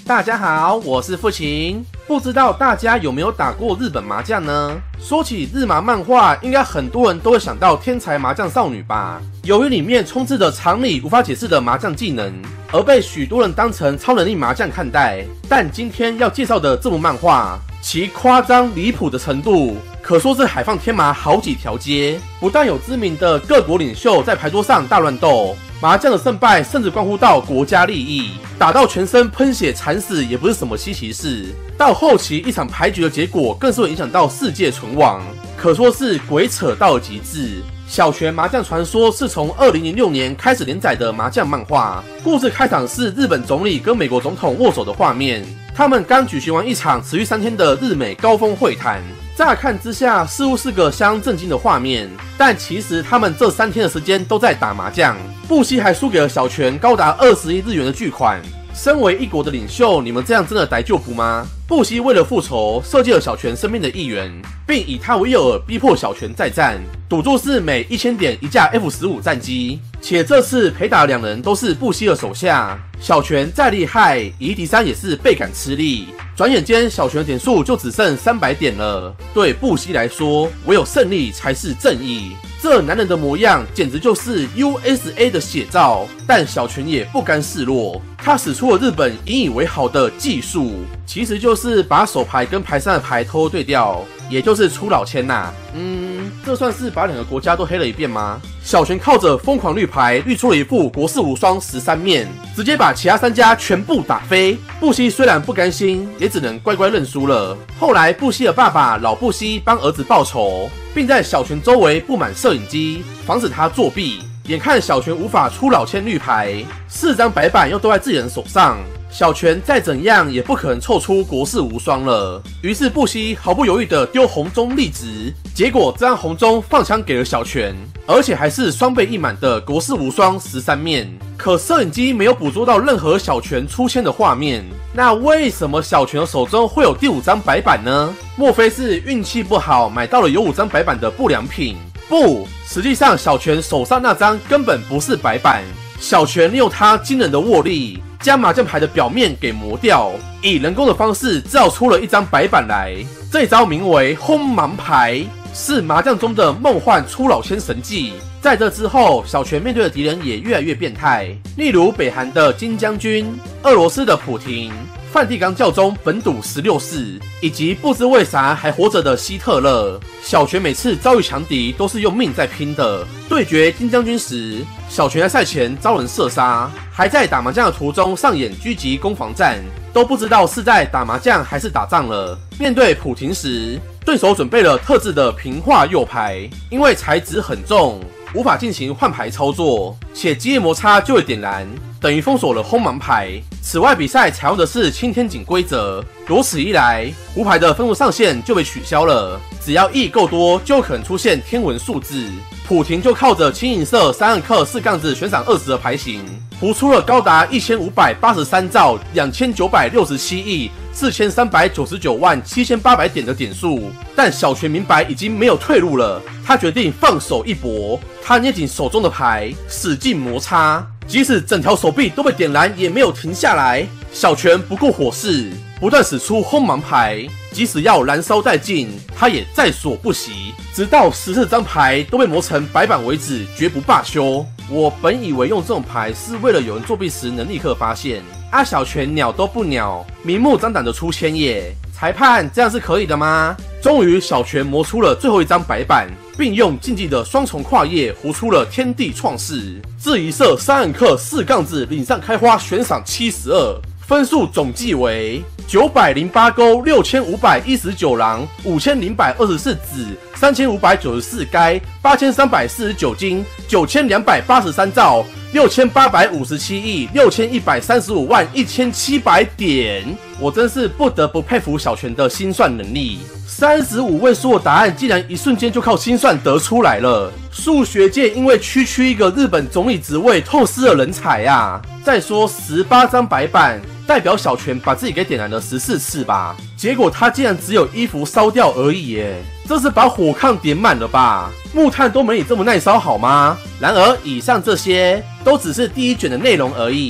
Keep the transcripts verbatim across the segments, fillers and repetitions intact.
大家好，我是父亲。不知道大家有没有打过日本麻将呢？说起日麻漫画，应该很多人都会想到天才麻将少女吧？由于里面充斥着常理无法解释的麻将技能，而被许多人当成超能力麻将看待。但今天要介绍的这部漫画，其夸张离谱的程度，可说是海放天麻好几条街。不但有知名的各国领袖在牌桌上大乱斗，麻将的胜败甚至关乎到国家利益，打到全身喷血惨死也不是什么稀奇事。到后期一场牌局的结果更是会影响到世界存亡，可说是鬼扯到极致。小泉麻将传说是从二零零六年开始连载的麻将漫画，故事开场是日本总理跟美国总统握手的画面，他们刚举行完一场持续三天的日美高峰会谈。乍看之下似乎是个相当震惊的画面，但其实他们这三天的时间都在打麻将。布希还输给了小泉高达二十亿日元的巨款。身为一国的领袖，你们这样真的逮就不吗？布希为了复仇，设计了小泉身边的议员，并以他为诱饵，逼迫小泉再战。赌注是每一千点一架 F 十五 战机，且这次陪打两人都是布希的手下。小泉再厉害，以一敌三也是倍感吃力。转眼间，小泉的点数就只剩三百点了。对布希来说，唯有胜利才是正义。这男人的模样简直就是 U S A 的写照，但小泉也不甘示弱，他使出了日本引以为豪的技术，其实就是把手牌跟牌上的牌偷偷对调，也就是出老千呐、啊。嗯，这算是把两个国家都黑了一遍吗？小泉靠着疯狂绿牌绿出了一副国士无双十三面，直接把其他三家全部打飞。布希虽然不甘心，也只能乖乖认输了。后来布希的爸爸老布希帮儿子报仇，并在小泉周围布满摄影机，防止他作弊。眼看小泉无法出老千绿牌，四张白板又都在自己人手上，小泉再怎样也不可能凑出国士无双了。于是布希毫不犹豫地丢红中立直，结果这张红中放枪给了小泉，而且还是双倍一满的国士无双十三面。可摄影机没有捕捉到任何小泉出千的画面，那为什么小泉的手中会有第五张白板呢？莫非是运气不好，买到了有五张白板的不良品？不，实际上小泉手上那张根本不是白板。小泉利用他惊人的握力，将麻将牌的表面给磨掉，以人工的方式制造出了一张白板来。这一招名为轰盲牌，是麻将中的梦幻出老千神技。在这之后，小泉面对的敌人也越来越变态，例如北韩的金将军、俄罗斯的普廷、梵蒂冈教宗本笃十六世，以及不知为啥还活着的希特勒。小泉每次遭遇强敌都是用命在拼的。对决金将军时，小泉在赛前遭人射杀，还在打麻将的途中上演狙击攻防战，都不知道是在打麻将还是打仗了。面对普廷时，对手准备了特制的平化右牌，因为材质很重，无法进行换牌操作，且激烈摩擦就会点燃，等于封锁了轰盲牌。此外，比赛采用的是青天井规则，如此一来，胡牌的分数上限就被取消了，只要亿够多，就有可能出现天文数字。普廷就靠着清一色三暗克四杠子悬赏二十的牌型，胡出了高达一千五百八十三兆两千九百六十七亿四千三百九十九万七千八百点的点数。但小泉明白已经没有退路了，他决定放手一搏。他捏紧手中的牌，使劲摩擦，即使整条手臂都被点燃，也没有停下来。小泉不顾火势，不断使出轰盲牌，即使要燃烧殆尽，他也在所不惜，直到十四张牌都被磨成白板为止，绝不罢休。我本以为用这种牌是为了有人作弊时能立刻发现，啊，小泉鸟都不鸟，明目张胆的出千耶！裁判，这样是可以的吗？终于，小泉磨出了最后一张白板，并用竞技的双重跨页胡出了天地创世。自一色三暗克四杠子领上开花悬赏七十二，分数总计为九百零八勾六千五百一十九郎五千零百二十四子三千五百九十四该八千三百四十九金九千两百八十三兆六千八百五十七亿六千一百三十五万一千七百点。我真是不得不佩服小泉的心算能力，三十五位数的答案竟然一瞬间就靠心算得出来了。数学界因为区区一个日本总理职位痛失了人才啊！再说十八张白板，代表小泉把自己给点燃了十四次吧，结果他竟然只有衣服烧掉而已耶，这是把火炕点满了吧？木炭都没你这么耐烧好吗？然而以上这些都只是第一卷的内容而已，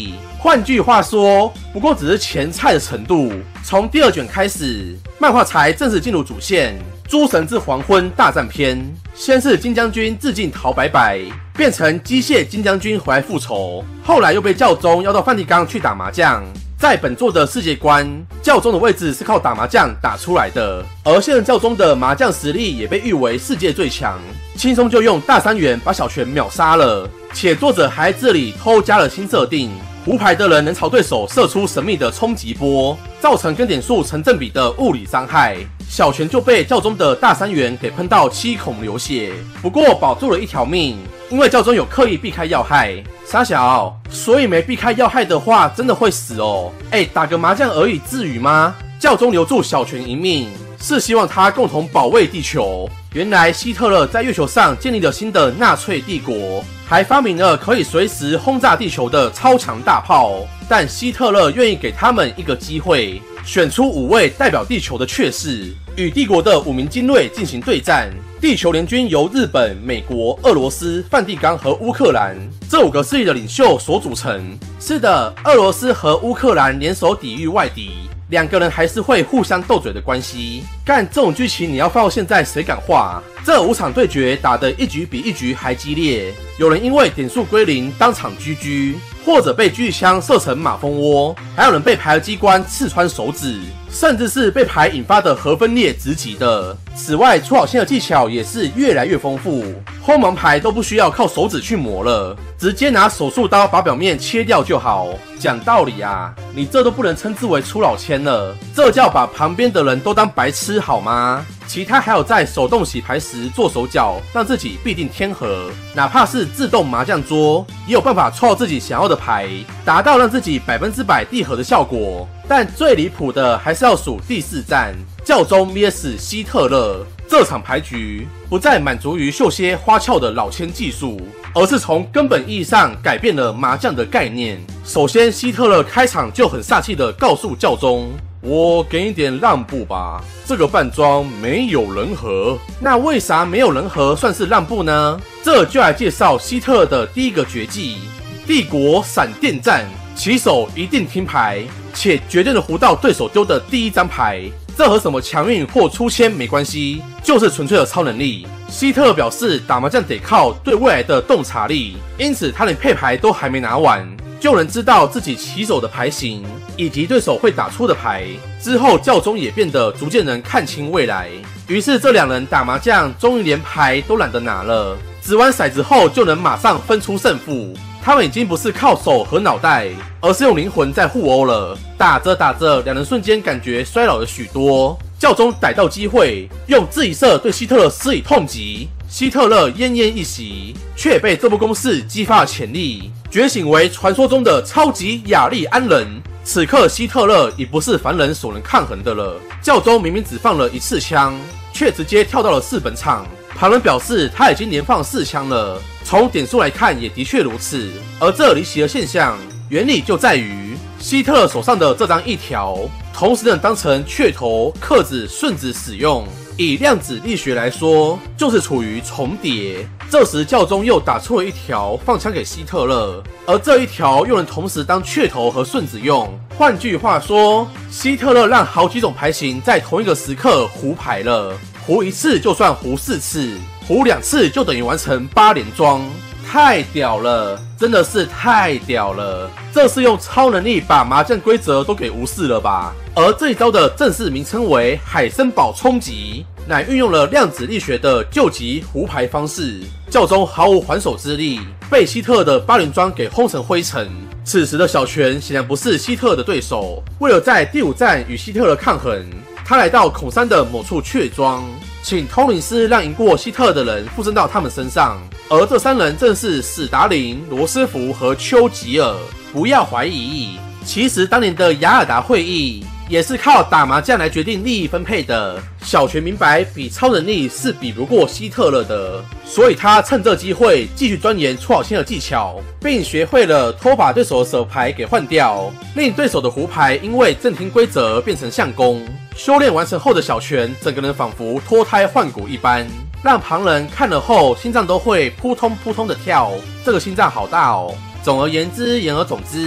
换句话说，不过只是前菜的程度。从第二卷开始，漫画才正式进入主线。诸神之黄昏大战篇，先是金将军致敬陶白白，变成机械金将军回来复仇，后来又被教宗邀到梵蒂冈去打麻将。在本作的世界观，教宗的位置是靠打麻将打出来的，而现任教宗的麻将实力也被誉为世界最强，轻松就用大三元把小泉秒杀了。且作者还这里偷加了新设定，胡牌的人能朝对手射出神秘的冲击波，造成跟点数成正比的物理伤害。小泉就被教宗的大三元给喷到七孔流血，不过保住了一条命，因为教宗有刻意避开要害。傻小，所以没避开要害的话，真的会死哦。哎，打个麻将而已，至于吗？教宗留住小泉一命，是希望他共同保卫地球。原来希特勒在月球上建立了新的纳粹帝国，还发明了可以随时轰炸地球的超强大炮。但希特勒愿意给他们一个机会，选出五位代表地球的雀士，与帝国的五名精锐进行对战。地球联军由日本、美国、俄罗斯、梵蒂冈和乌克兰这五个势力的领袖所组成。是的，俄罗斯和乌克兰联手抵御外敌，两个人还是会互相斗嘴的关系。干这种剧情，你要放到现在谁敢画？这五场对决打得一局比一局还激烈，有人因为点数归零当场 G G， 或者被狙击枪射成马蜂窝，还有人被排机关刺穿手指，甚至是被排引发的核分裂直击的。此外，出好线的技巧也是越来越丰富，后盲牌都不需要靠手指去磨了，直接拿手术刀把表面切掉就好。讲道理啊，你这都不能称之为出老千了，这叫把旁边的人都当白痴好吗？其他还有在手动洗牌时做手脚，让自己必定天和，哪怕是自动麻将桌，也有办法抽到自己想要的牌，达到让自己百分之百地和的效果。但最离谱的还是要数第四战，教宗 V S 希特勒。这场牌局不再满足于秀些花俏的老千技术，而是从根本意义上改变了麻将的概念。首先，希特勒开场就很煞气的告诉教宗，我给你点让步吧，这个扮装没有人和。那为啥没有人和算是让步呢？这就来介绍希特勒的第一个绝技——帝国闪电战。起手一定听牌，且绝对的胡到对手丢的第一张牌。这和什么强运或出签没关系，就是纯粹的超能力。希特勒表示，打麻将得靠对未来的洞察力，因此他连配牌都还没拿完，就能知道自己起手的牌型以及对手会打出的牌。之后，教宗也变得逐渐能看清未来。于是，这两人打麻将终于连牌都懒得拿了，掷完骰子后就能马上分出胜负。他们已经不是靠手和脑袋，而是用灵魂在互殴了。打着打着，两人瞬间感觉衰老了许多。教宗逮到机会，用自己射对希特勒施以痛击。希特勒奄奄一息，却被这波攻势激发了潜力，觉醒为传说中的超级雅利安人。此刻，希特勒已不是凡人所能抗衡的了。教宗明明只放了一次枪，却直接跳到了四本场。旁人表示他已经连放四枪了，从点数来看也的确如此。而这离奇的现象原理就在于希特勒手上的这张一条，同时能当成雀头、克子、顺子使用。以量子力学来说，就是处于重叠。这时教宗又打出了一条放枪给希特勒，而这一条又能同时当雀头和顺子用。换句话说，希特勒让好几种牌型在同一个时刻胡牌了。胡一次就算胡四次，胡两次就等于完成八连庄，太屌了，真的是太屌了！这是用超能力把麻将规则都给无视了吧？而这一招的正式名称为海森堡冲击，乃运用了量子力学的救急胡牌方式。教宗毫无还手之力，被希特勒的八连庄给轰成灰尘。此时的小泉显然不是希特勒的对手，为了在第五战与希特勒抗衡，他来到孔山的某处雀庄，请通灵师让赢过希特勒的人附身到他们身上，而这三人正是史达林、罗斯福和丘吉尔。不要怀疑，其实当年的雅尔达会议也是靠打麻将来决定利益分配的。小泉明白比超能力是比不过希特勒的，所以他趁这机会继续钻研出好线的技巧，并学会了偷把对手的手牌给换掉，令对手的胡牌因为正听规则变成相公。修炼完成后的小泉，整个人仿佛脱胎换骨一般，让旁人看了后心脏都会扑通扑通的跳。这个心脏好大哦！总而言之，言而总之，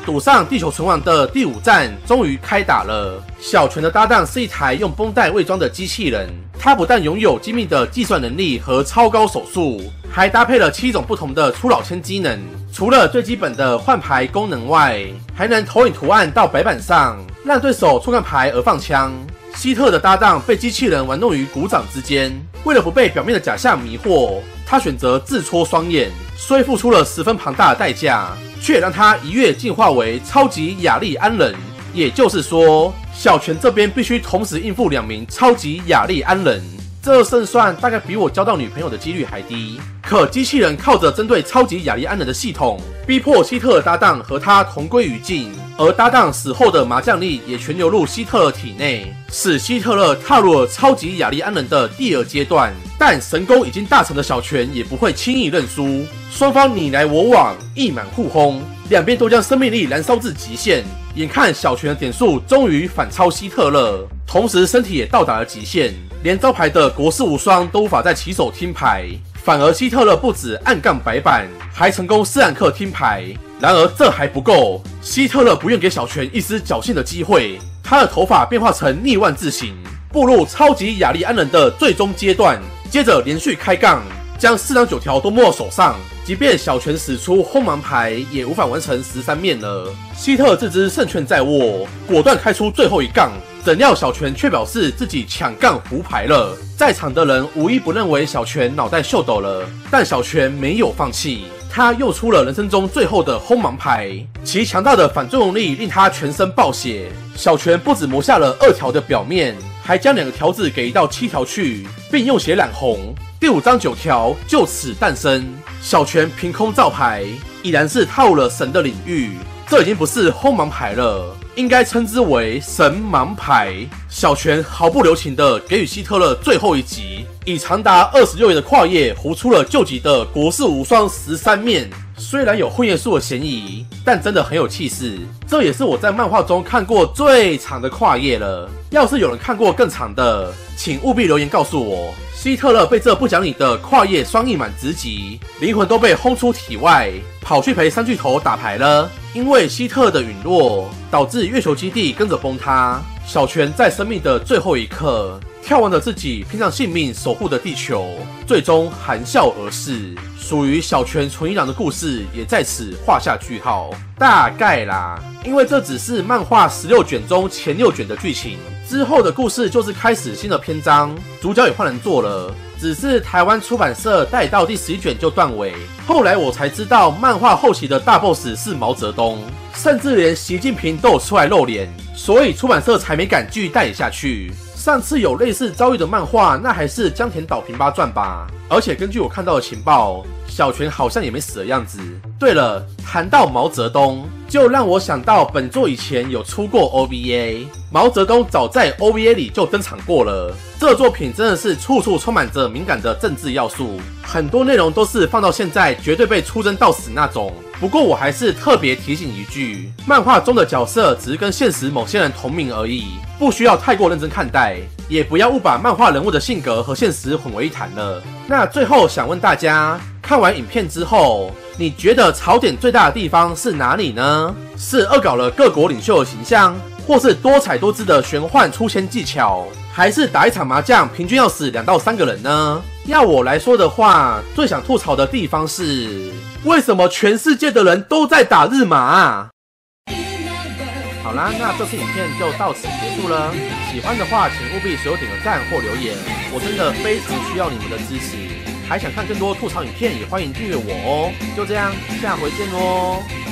赌上地球存亡的第五战终于开打了。小泉的搭档是一台用绷带伪装的机器人，它不但拥有精密的计算能力和超高手速，还搭配了七种不同的初老千机能。除了最基本的换牌功能外，还能投影图案到白板上，让对手错看牌而放枪。希特的搭档被机器人玩弄于股掌之间，为了不被表面的假象迷惑，他选择自戳双眼，虽付出了十分庞大的代价，却让他一跃进化为超级雅利安人。也就是说，小泉这边必须同时应付两名超级雅利安人，这胜算大概比我交到女朋友的几率还低。可机器人靠着针对超级雅利安人的系统，逼迫希特的搭档和他同归于尽，而搭档死后的麻将力也全流入希特勒体内，使希特勒踏入了超级雅利安人的第二阶段。但神功已经大成的小泉也不会轻易认输，双方你来我往，一满互轰，两边都将生命力燃烧至极限。眼看小泉的点数终于反超希特勒，同时身体也到达了极限，连招牌的国士无双都无法在起手听牌，反而希特勒不止暗杠白板，还成功斯兰克听牌。然而这还不够，希特勒不愿给小泉一丝侥幸的机会，他的头发变化成逆万字形，步入超级雅利安人的最终阶段。接着连续开杠，将四张九条都摸到手上，即便小泉使出轰盲牌，也无法完成十三面了。希特自知胜券在握，果断开出最后一杠，怎料小泉却表示自己抢杠胡牌了。在场的人无一不认为小泉脑袋秀逗了，但小泉没有放弃，他用出了人生中最后的轰盲牌，其强大的反作用力令他全身爆血。小泉不止磨下了二条的表面，还将两个条子给移到七条去，并用血染红。第五张九条就此诞生。小泉凭空造牌，已然是踏入了神的领域。这已经不是轰盲牌了，应该称之为神盲牌。小泉毫不留情地给予希特勒最后一击，以长达二十六页的跨页胡出了救急的国士无双十三面。虽然有混页术的嫌疑，但真的很有气势。这也是我在漫画中看过最长的跨页了。要是有人看过更长的，请务必留言告诉我。希特勒被这不讲理的跨页双翼满直击，灵魂都被轰出体外，跑去陪三巨头打牌了。因为希特的陨落，导致月球基地跟着崩塌。小泉在生命的最后一刻，眺望着自己拼上性命守护的地球，最终含笑而逝。属于小泉纯一郎的故事也在此画下句号。大概啦，因为这只是漫画十六卷中前六卷的剧情，之后的故事就是开始新的篇章，主角也换人做了。只是台湾出版社带到第十一卷就断尾，后来我才知道漫画后期的大 boss 是毛泽东，甚至连习近平都有出来露脸，所以出版社才没敢继续代理下去。上次有类似遭遇的漫画，那还是江田岛平八传吧。而且根据我看到的情报，小泉好像也没死的样子。对了，谈到毛泽东，就让我想到本作以前有出过 O V A， 毛泽东早在 O V A 里就登场过了。这作品真的是处处充满着敏感的政治要素，很多内容都是放到现在绝对被出征到死那种。不过我还是特别提醒一句，漫画中的角色只是跟现实某些人同名而已，不需要太过认真看待，也不要误把漫画人物的性格和现实混为一谈了。那最后想问大家，看完影片之后，你觉得槽点最大的地方是哪里呢？是恶搞了各国领袖的形象，或是多彩多姿的玄幻出千技巧，还是打一场麻将平均要死两到三个人呢？要我来说的话，最想吐槽的地方是，为什么全世界的人都在打日麻啊？好啦，那这次影片就到此结束了。喜欢的话，请务必随手点个赞或留言，我真的非常需要你们的支持。还想看更多吐槽影片，也欢迎订阅我哦。就这样，下回见喽。